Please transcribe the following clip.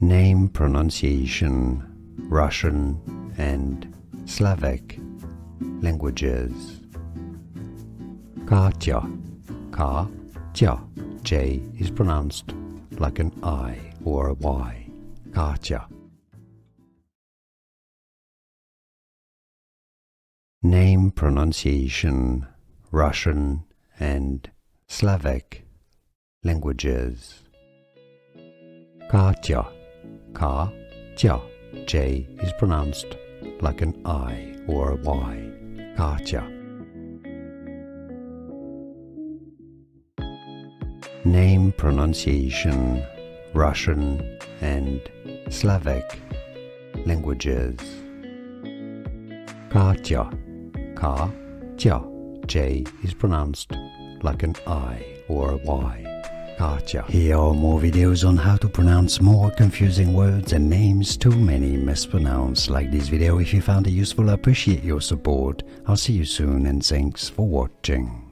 Name pronunciation, Russian and Slavic languages. Katja, Katja. J is pronounced like an I or a Y. Katja. Name pronunciation, Russian and Slavic languages. Katja, Katja. J is pronounced like an I or a Y. Katja. Name pronunciation, Russian and Slavic languages. Katja, Katja. J is pronounced like an I or a Y. Katja. Here are more videos on how to pronounce more confusing words and names too many mispronounced. Like this video if you found it useful. I appreciate your support. I'll see you soon and thanks for watching.